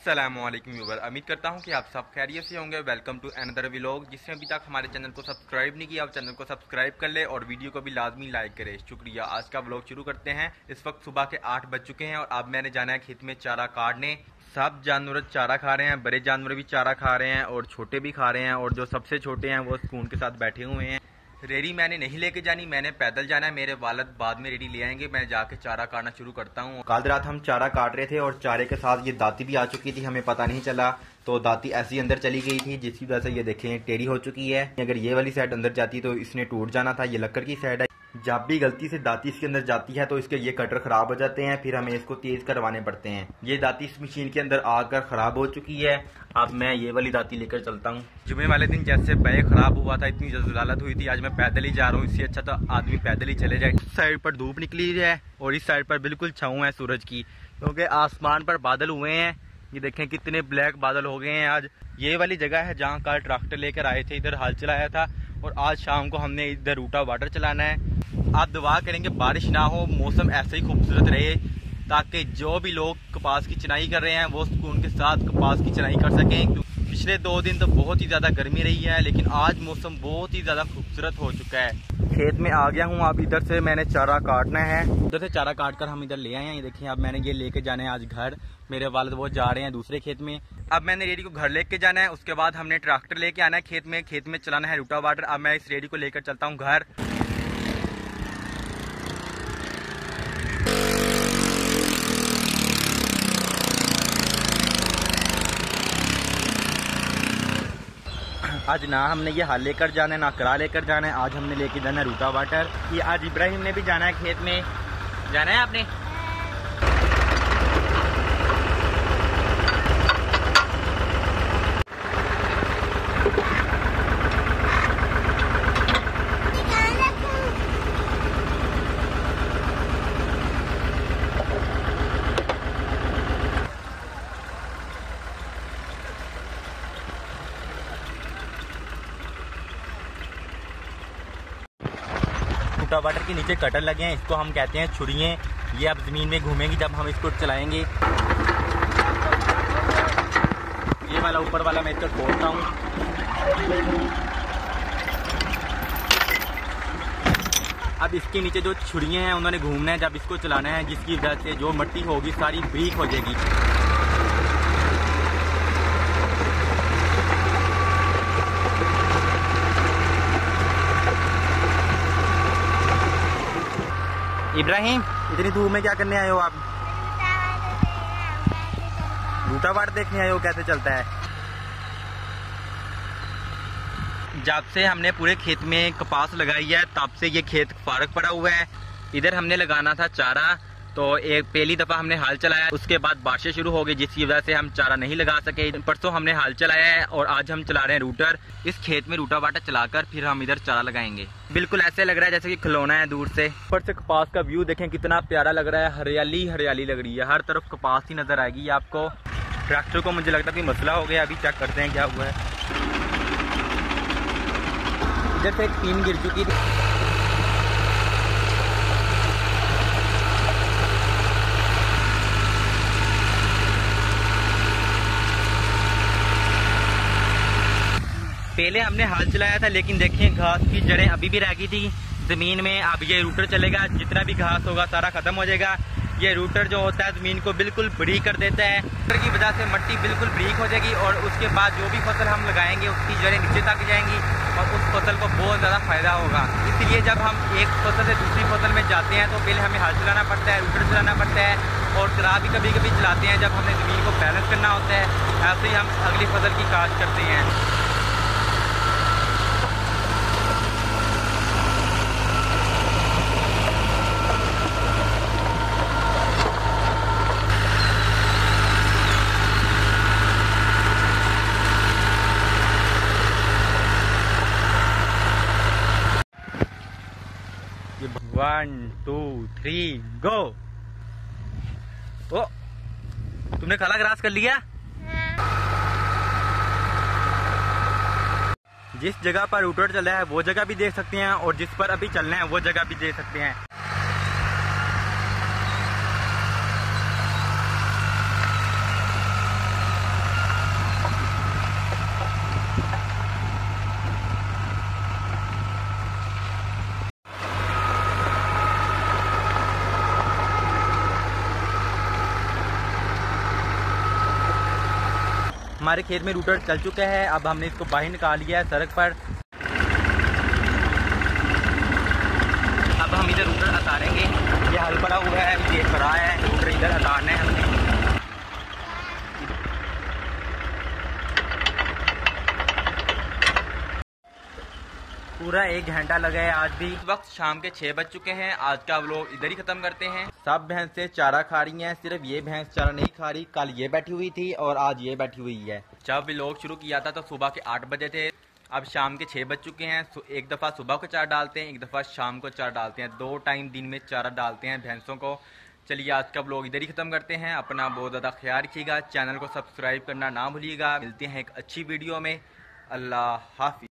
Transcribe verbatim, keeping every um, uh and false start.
अस्सलामुअलैकुम व्यूअर, उम्मीद करता हूं कि आप सब खैरियत से होंगे। Welcome to another vlog. जिसने अभी तक हमारे चैनल को सब्सक्राइब नहीं किया, आप चैनल को सब्सक्राइब कर ले और वीडियो को भी लाजमी लाइक करें। शुक्रिया। आज का व्लॉग शुरू करते हैं। इस वक्त सुबह के आठ बज चुके हैं और अब मैंने जाना है खेत में चारा काटने। सब जानवर चारा खा रहे हैं, बड़े जानवर भी चारा खा रहे हैं और छोटे भी खा रहे हैं, और जो सबसे छोटे हैं वो सुकून के साथ बैठे हुए हैं। रेडी मैंने नहीं लेके जानी, मैंने पैदल जाना है। मेरे वालिद बाद में रेडी ले आएंगे, मैं जाके चारा काटना शुरू करता हूँ। कल रात हम चारा काट रहे थे और चारे के साथ ये दाती भी आ चुकी थी, हमें पता नहीं चला। तो दाती ऐसी अंदर चली गई थी जिसकी वजह से ये देखें टेढ़ी हो चुकी है। अगर ये वाली साइड अंदर जाती तो इसने टूट जाना था। ये लक्कड़ की साइड है, जब भी गलती से दाती इसके अंदर जाती है तो इसके ये कटर खराब हो जाते हैं, फिर हमें इसको तेज करवाने पड़ते हैं। ये दाती इस मशीन के अंदर आकर खराब हो चुकी है। अब मैं ये वाली दाती लेकर चलता हूँ। जुमे वाले दिन जैसे बैग खराब हुआ था, इतनी जलालत हुई थी, आज मैं पैदल ही जा रहा हूँ। इससे अच्छा तो आदमी पैदल ही चले जाए। इस साइड पर धूप निकली है और इस साइड पर बिल्कुल छाँव है सूरज की, क्योंकि आसमान पर बादल हुए हैं। ये देखें कितने ब्लैक बादल हो गए हैं आज। ये वाली जगह है जहाँ कल ट्रैक्टर लेकर आए थे, इधर हल चलाया था और आज शाम को हमने इधर रूटा वाटर चलाना है। आप दुआ करेंगे बारिश ना हो, मौसम ऐसे ही खूबसूरत रहे, ताकि जो भी लोग कपास की चुनाई कर रहे हैं वो सुकून के साथ कपास की चुनाई कर सकें। पिछले दो दिन तो बहुत ही ज़्यादा गर्मी रही है, लेकिन आज मौसम बहुत ही ज़्यादा खूबसूरत हो चुका है। खेत में आ गया हूँ। अब इधर से मैंने चारा काटना है, इधर से चारा काट कर हम इधर ले आए हैं। ये देखिए, अब मैंने ये लेके जाना है आज घर। मेरे वालिद वो जा रहे हैं दूसरे खेत में। अब मैंने रेडी को घर लेके जाना है, उसके बाद हमने ट्रैक्टर लेके आना है खेत में। खेत में चलाना है रूटा वाटर। अब मैं इस रेडी को लेकर चलता हूँ घर। आज ना हमने ये हाल लेकर जाना है, ना करा लेकर जाना है। आज हमने लेके जाना है रूटा वाटर। ये आज इब्राहिम ने भी जाना है खेत में। जाना है आपने? रूटा वाटर के नीचे कटर लगे हैं, इसको हम कहते हैं छुरियाँ। ये अब जमीन में घूमेंगी जब हम इसको चलाएंगे। ये वाला ऊपर वाला मैं इसको खोलता हूँ। अब इसके नीचे जो छुरियाँ हैं उन्होंने घूमना है जब इसको चलाना है, जिसकी वजह से जो मिट्टी होगी सारी ब्रीक हो जाएगी। इब्राहिम, इतनी धूप में क्या करने आए हो आप? रूटा वाटर देखने आए हो कैसे चलता है। जब से हमने पूरे खेत में कपास लगाई है तब से ये खेत फारग पड़ा हुआ है। इधर हमने लगाना था चारा, तो एक पहली दफा हमने हाल चलाया, उसके बाद बारिशें शुरू हो गई जिसकी वजह से हम चारा नहीं लगा सके। परसों हमने हाल चलाया है और आज हम चला रहे हैं रूटर। इस खेत में रूटा वाटर चलाकर फिर हम इधर चारा लगाएंगे। बिल्कुल ऐसे लग रहा है जैसे कि खिलौना है दूर से। ऊपर से कपास का व्यू देखें कितना प्यारा लग रहा है। हरियाली हरियाली लग रही है, हर तरफ कपास ही नजर आएगी आपको। ट्रैक्टर को मुझे लगता है कि मसला हो गया, अभी चेक करते हैं क्या हुआ है। इधर से एक टीन गिर चुकी थी। पहले हमने हाल चलाया था, लेकिन देखिए घास की जड़ें अभी भी रह गई थी जमीन में। अब ये रूटर चलेगा, जितना भी घास होगा सारा खत्म हो जाएगा। ये रूटर जो होता है जमीन को बिल्कुल बरीक कर देता है। रूटर की वजह से मिट्टी बिल्कुल बरीक हो जाएगी और उसके बाद जो भी फसल हम लगाएंगे उसकी जड़ें नीचे तक जाएंगी और उस फसल को बहुत ज़्यादा फायदा होगा। इसलिए जब हम एक फसल से दूसरी फसल में जाते हैं तो पहले हमें हाल चलाना पड़ता है, रूटर चलाना पड़ता है और करा भी कभी कभी चलाते हैं जब हमने ज़मीन को बैलेंस करना होता है। ऐसे ही हम अगली फसल की काश्त करते हैं। One two three go. ओ, तुमने खाला ग्रास कर लिया? जिस जगह पर रूटर चल रहा है वो जगह भी देख सकते हैं और जिस पर अभी चलना है वो जगह भी देख सकते हैं। हमारे खेत में रूटर चल चुका है। अब हमने इसको बाहर निकाल लिया है सड़क पर। अब हम इधर रूटर उतारेंगे। ये हल पड़ा हुआ है, ये खड़ा है, रूटर इधर उतारना है हमने। पूरा एक घंटा लगा है आज भी। इस वक्त शाम के छह बज चुके हैं। आज का व्लॉग इधर ही खत्म करते हैं। सब भैंसें चारा खा रही हैं, सिर्फ ये भैंस चारा नहीं खा रही। कल ये बैठी हुई थी और आज ये बैठी हुई है। जब व्लॉग शुरू किया था तो सुबह के आठ बजे थे। अब शाम के छह बज चुके हैं। एक दफ़ा सुबह को चारा डालते हैं, एक दफ़ा शाम को चारा डालते हैं। दो टाइम दिन में चारा डालते हैं भैंसों को। चलिए आज का व्लॉग इधर ही खत्म करते हैं। अपना बहुत ज़्यादा ख्याल रखिएगा, चैनल को सब्सक्राइब करना ना भूलिएगा। मिलते हैं एक अच्छी वीडियो में। अल्लाह हाफिज़।